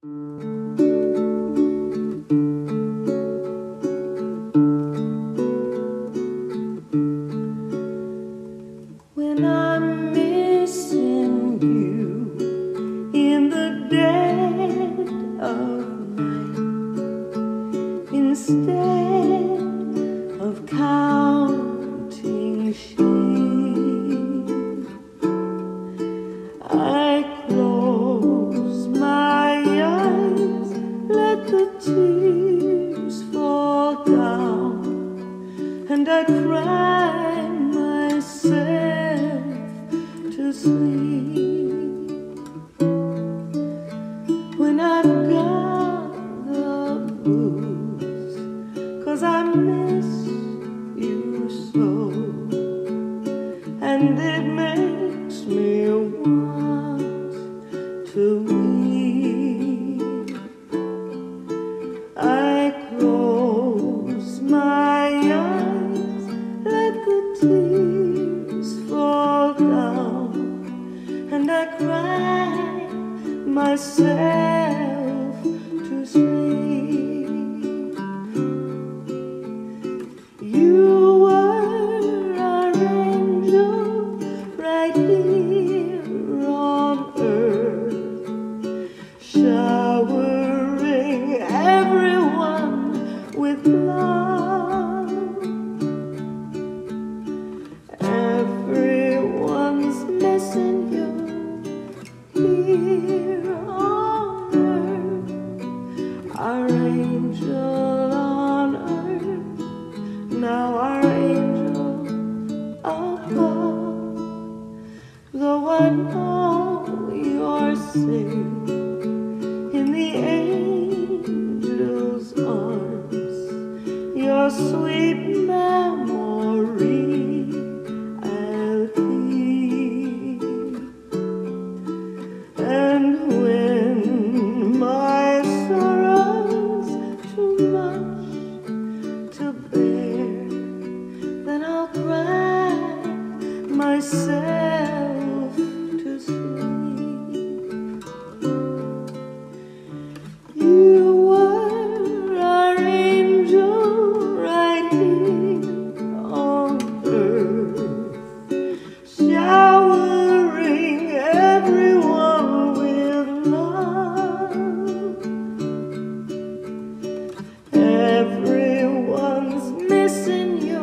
When I'm missing you in the dead of night, instead of counting sheep, I close my eyes, let the tears fall down, and I cry myself to sleep. When I've got the blues, 'cause I miss you so, and it makes me want to weep. I close my eyes, let the tears fall down, and I cry myself to sleep. You were our angel right here on earth, showering everyone with love. Everyone's missing you here on earth, our angel on earth, now our angel above. Though I know you're safe in the angel's arms, your sweet memory I'll keep. And when my sorrow's too much to bear, then I'll cry myself to sleep. You were our angel right here on earth, showering everyone with love. Everyone's missing you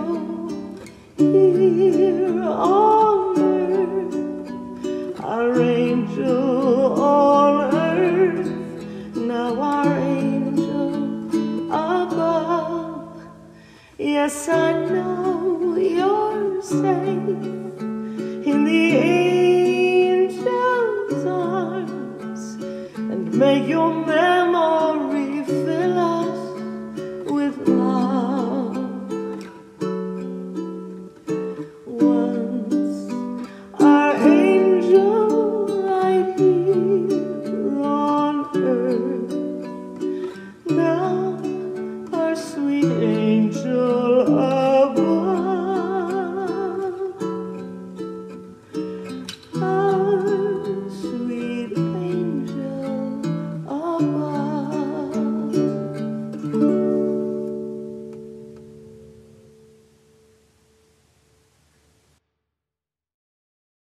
here on earth, our angel on earth, now our angel above. Yes, I know you're safe in the angel's arms, and may your memory